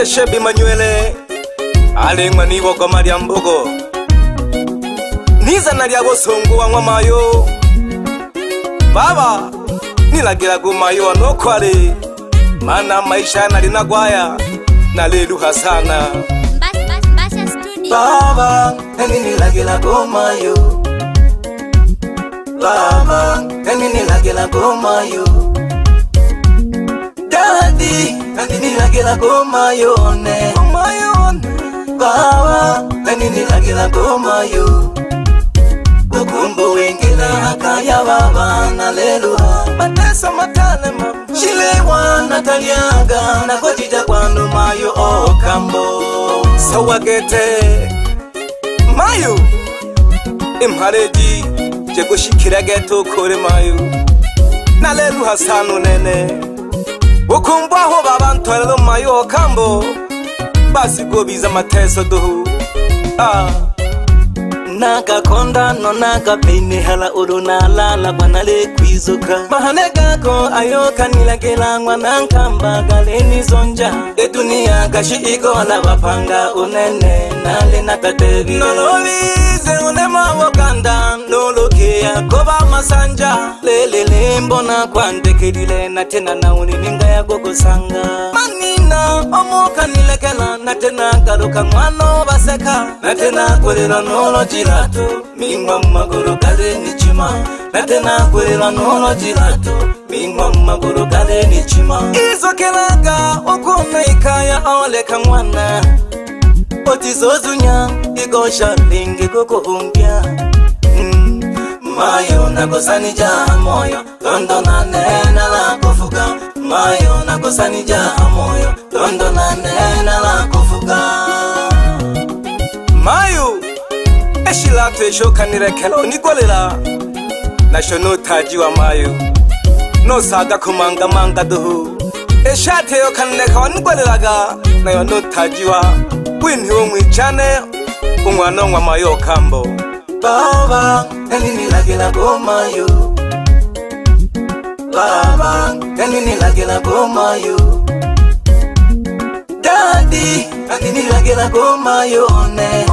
Shebi Manywele alengwa nibo kwa Maria Mbogo niza naliabo songo wa mayo baba nilagira gumayo anokwale mana maisha nalinagwaya naleluha sana baba nilagira gumayo baba nilagira gumayo daddy nilagira gumayo ne baba nilagira gumayo Bukumbu wengine hakaya baba naleluha Matesa matalema Shilewa nataliaga na kojija kwanu mayo okambo Sawagete Mayo Imhareji Jego shikira geto kore mayo Naleluha sanu nene Bukumbu aho baba ntwelelo mayo okambo Basi gobiza mateso duhu Naka konda no naka peine hala uruna lala banale kwizuka Mahanega ko ayoka nilagela ngwananka mbagaleni zonja E dunia gashi iko ala wapanga unene nale nakategi Nololize unema wakanda nolokia koba masanja Lelele mbona kwandekedile na tena na unininga ya gogosanga Manina omoka nilagela na tena garuka mwano baseka Na tena kwelelo nolo jirato Mingwa maguru kade ni chima Na tena kwelelo nolo jirato Mingwa maguru kade ni chima Izo kelaga okuna ikaya ole kamwana Otizozunya igosha lingi kukuhumbia Mayo nakosani jaha moyo Tondo na nena la kufuga Mayo nakosani jaha moyo Tondo na nena la kufuga Mayo Eshilatu eshoka nirekelo nigolera Nashono taji wa mayo No saga kumanga manga duhu Eshate yo kanileka wa nigoleraga Na yo no taji wa Wini umwichane Umwanongwa mayo kambo Baba nilagela gomayo Baba nilagela gomayo Daddy nilagela gomayo ne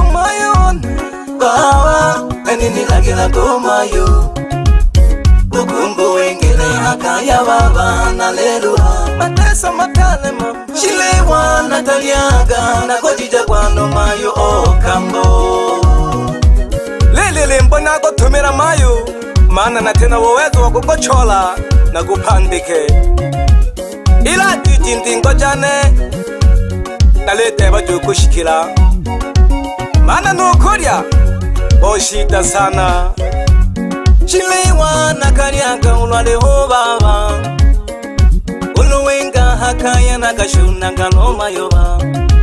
Baba nilagela gomayo Bukumbu wengine hakaya baba naleluha Matesa matalema Shilewa nataliaga na kojija kwano mayo okambo Lelele mbona gotumira mayo Mana na tena wawezo wakukochola na kupandike Ila jijindingo jane Nalete baju kushikila Mana nukuria Oshida sana Shilewa nakariaga ulwale ho baba Uluwenga hakaya nakashuna ngano mayoba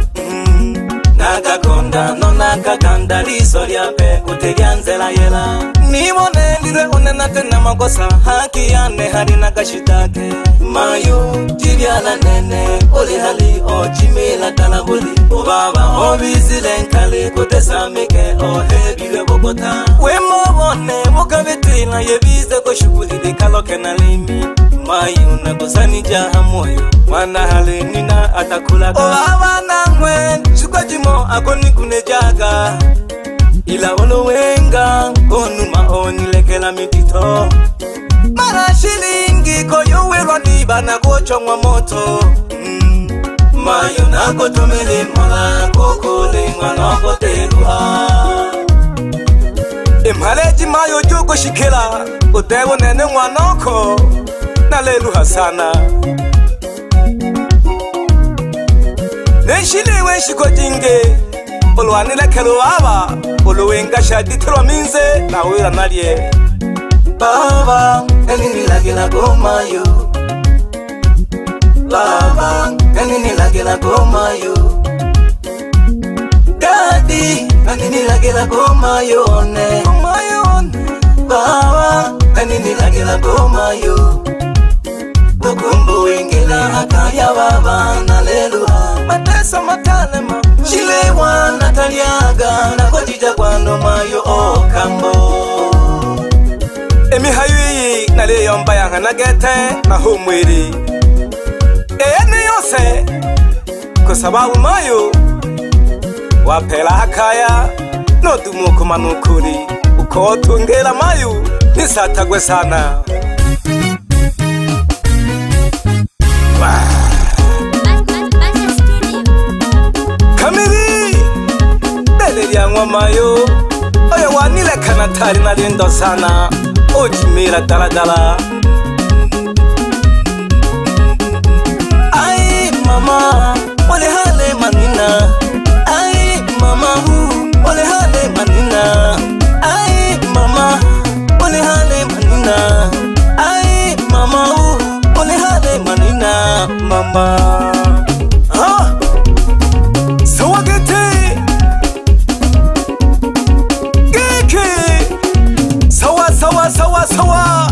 Nakakonda no nakakanda liso lyape kutegyanzela yela Nibone lile unena tena makosa haki yane hali nakashitake Mayo jibyala nene uli hali ojimila talabuli Ubaba obizile nkali kutesamike ohebiwe bogota Wemobone mukabitila yebize kushukuli dikaloke na limi Mayo nakosani jaha moyo Mwana hali nina atakulaga Obaba nangwe Shukwa jimo akoni kunejaga Ila olowenga Onuma onilekela mitito Mara shilingi koyuwelwa niba na kuchongwa moto Mayo nako tumili mola kukuli mwanoko teluha Imhaleji mayo juko shikila Utewo nene mwanoko Naleluha sana Neshiliwe shiko jinge Ulwanile kelu waba Uluwenga shaditro minze na uila nalie Baba nilagela gomayo Baba nilagela gomayo Daddy nilagela gomayo ne Baba nilagela gomayo Bukumbu wengine hakaya baba naleluha Matesa matalema Shilewa nataliaga na kojija kwano mayo okambo Emi hayui nale yomba yanga nagete na humwiri Ene yose kwa sababu mayo wapela hakaya no dumuko manukuri uko tungera mayo nisatagwe sana. Kamiri dele yangwa mayo oya wanile kanatari nalindo sana ojimira daladala. Ai mama ole hale manina, ai mama ole hale manina, ai mama ole hale manina, ai mama ole hale manina mama. Sawa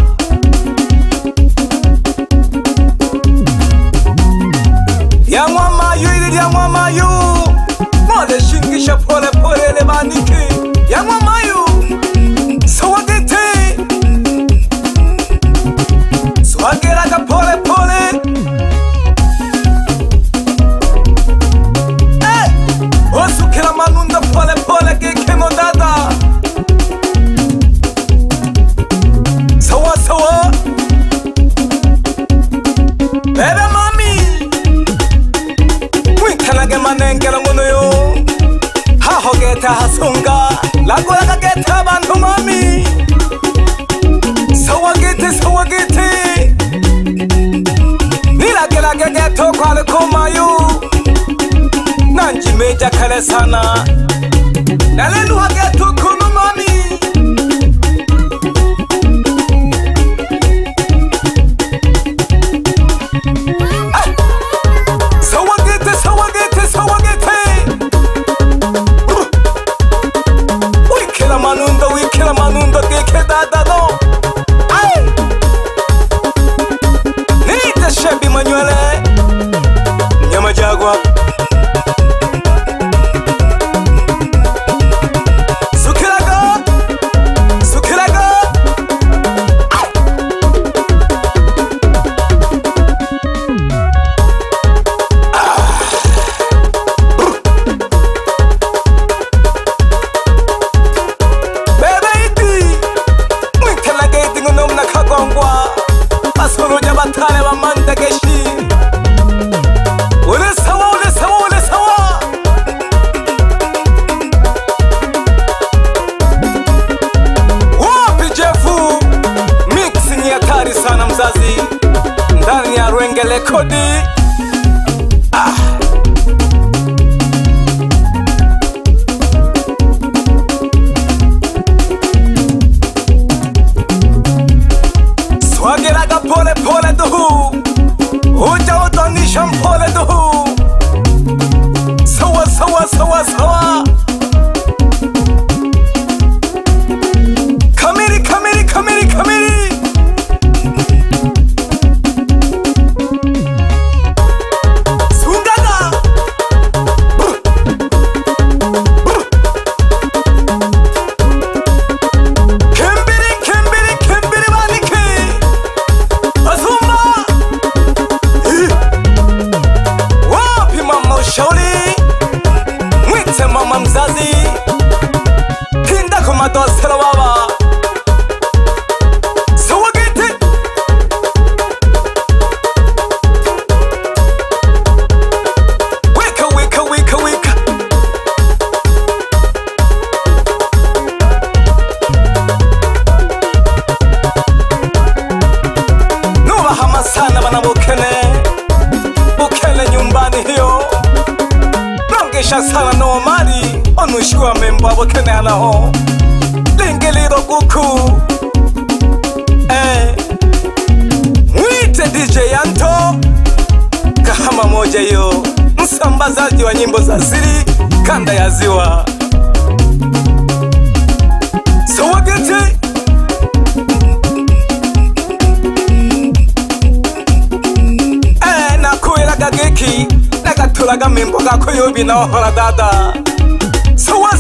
yangwa mayu ili yangwa mayu mole shingisha pole pole le maniki yangwa mayu sawa gete swagera ka pole pole osukira manunda pole pole ke kemo dada. Sawa bebe mami wikanage manengera ngono yo haho geta hasunga lagola ka geta abantu mami. Sawa gete nilagela geto kwale komayo nanji meja kale sana nalelu hageto kuno mami. Wikila manundo keke dada no. Ay nita shebi manywele nyama jagwa sukirago batale ba mandageshi ole sawa wapi Jefu mixing ya tari sana mzazi ndani ya Rwengele kodi. Swageraga pole pole duhu uja utonisha mpole duhu. Sawa kamiri sungaga kembiri maniki azumba wapi mama ushauri mwite mama mzazi tinda kumadosela baba. Sana bana bukene nyumbani hiyo nongesha sana no mali onushwa memba bukene anaho lingeliro kuku mwite DJ Yanto kahama moja yo msambazaji wa nyimbo za siri kanda ya ziwa. Sawagete geki nagatulaga mimbo gako yobi na hora dada. Sawa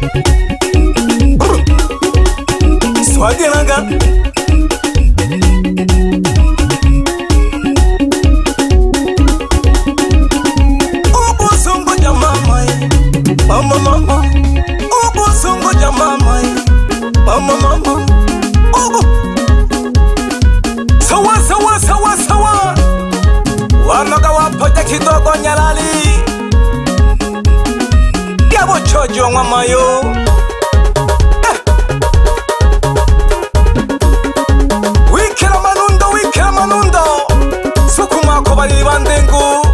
swageraga Mama mama ubu sungu ja mama mama mama ubu sawa sawa sawa sawa wanaga wapoja kidogo nyalali yabo chojo mama yo wikira manundo sukuma ko bari bandengu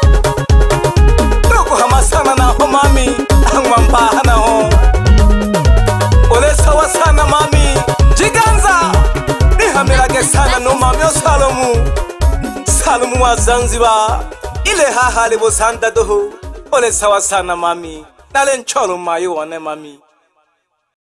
doko hamasana na ho mami angwamba hana ho ole sawa sana mami jiganza nihamirage sana no mami o Salomu wa Zanzibar ile hahali bosanda doho ole sawa sana mami nale ncholo mayo wane mami